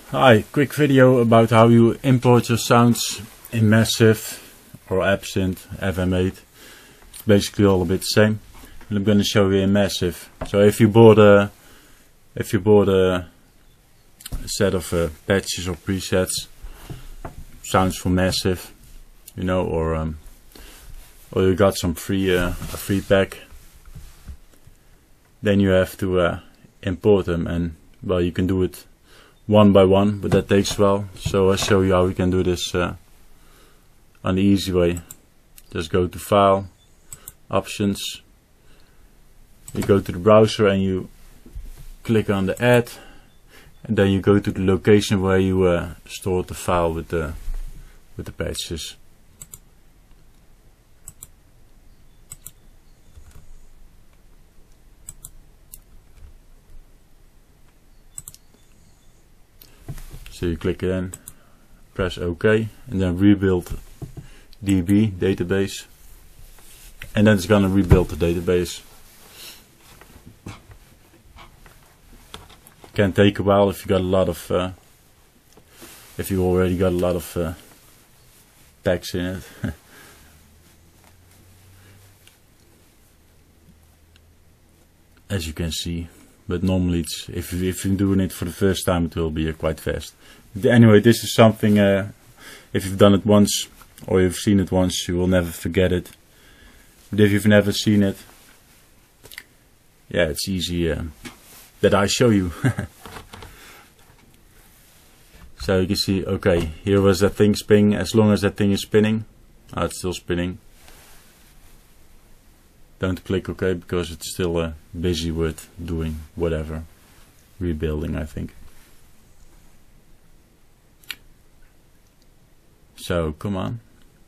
Hi, quick video about how you import your sounds in Massive or Absynth, FM8. It's basically all a bit the same. And I'm going to show you in Massive. So if you bought a set of patches or presets, sounds from Massive, you know, or you got some free a free pack, then you have to import them, and well, you can do it one by one, but that takes a while. So I'll show you how we can do this on the easy way. Just go to File, Options, you go to the browser and you click on the Add, and then you go to the location where you stored the file with the patches. So you click it in, press OK, and then rebuild DB database, and then it's gonna rebuild the database. Can take a while if you got a lot of if you already got a lot of text in it. As you can see, but normally it's if you're doing it for the first time, it will be quite fast. Anyway, this is something if you've done it once or you've seen it once, you will never forget it. But if you've never seen it, yeah, it's easy that I show you. So you can see, okay, here was that thing spinning. As long as that thing is spinning, it's still spinning. Don't click OK because it's still busy with doing whatever, rebuilding, I think. So come on.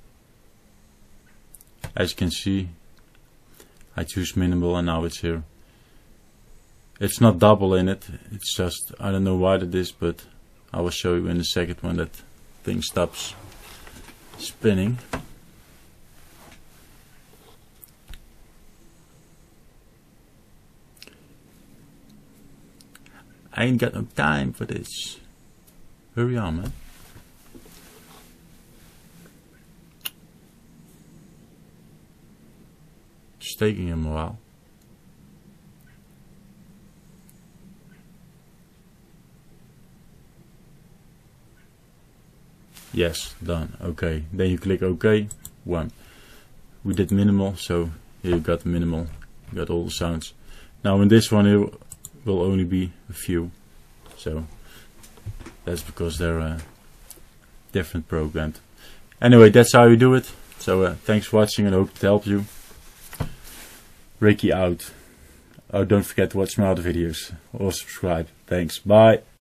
As you can see, I choose minimal and now it's here. It's not double in it, it's just, I don't know why that is, but I will show you in a second when that thing stops spinning. I ain't got no time for this. Hurry on, man. It's taking him a while. Yes, done. Okay, then you click OK. One. We did minimal, so here you got minimal. You got all the sounds. Now in this one it will only be a few. So that's because they're different programmed. Anyway, that's how you do it. So thanks for watching and I hope it helped you. Ricky out. Oh, don't forget to watch my other videos or subscribe. Thanks. Bye.